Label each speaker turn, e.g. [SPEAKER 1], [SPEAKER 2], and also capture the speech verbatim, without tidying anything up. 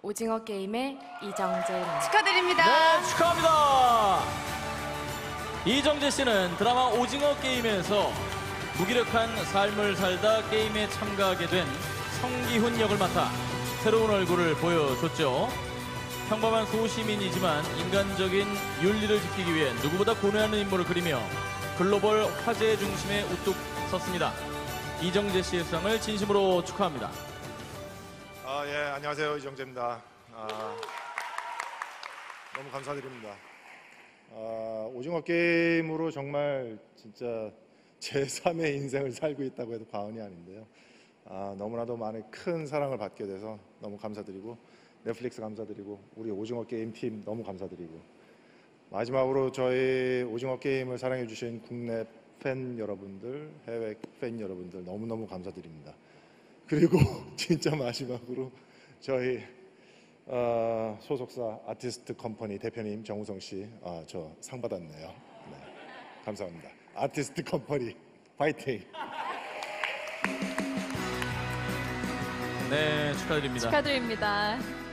[SPEAKER 1] 오징어 게임의 이정재입니다.
[SPEAKER 2] 축하드립니다.
[SPEAKER 3] 네, 축하합니다. 이정재 씨는 드라마 오징어 게임에서 무기력한 삶을 살다 게임에 참가하게 된 성기훈 역을 맡아 새로운 얼굴을 보여줬죠. 평범한 소시민이지만 인간적인 윤리를 지키기 위해 누구보다 고뇌하는 인물을 그리며 글로벌 화제의 중심에 우뚝 섰습니다. 이정재 씨의 수상을 진심으로 축하합니다.
[SPEAKER 4] 아, 예, 안녕하세요. 이정재입니다. 아, 너무 감사드립니다. 아, 오징어 게임으로 정말 진짜 제삼의 인생을 살고 있다고 해도 과언이 아닌데요. 아, 너무나도 많은 큰 사랑을 받게 돼서 너무 감사드리고, 넷플릭스 감사드리고, 우리 오징어 게임 팀 너무 감사드리고, 마지막으로 저희 오징어 게임을 사랑해 주신 국내 팬 여러분들, 해외 팬 여러분들 너무너무 감사드립니다. 그리고 진짜 마지막으로 저희 어, 소속사 아티스트 컴퍼니 대표님 정우성 씨, 아, 저 상 받았네요. 네, 감사합니다. 아티스트 컴퍼니 파이팅!
[SPEAKER 3] 네, 축하드립니다.
[SPEAKER 2] 축하드립니다.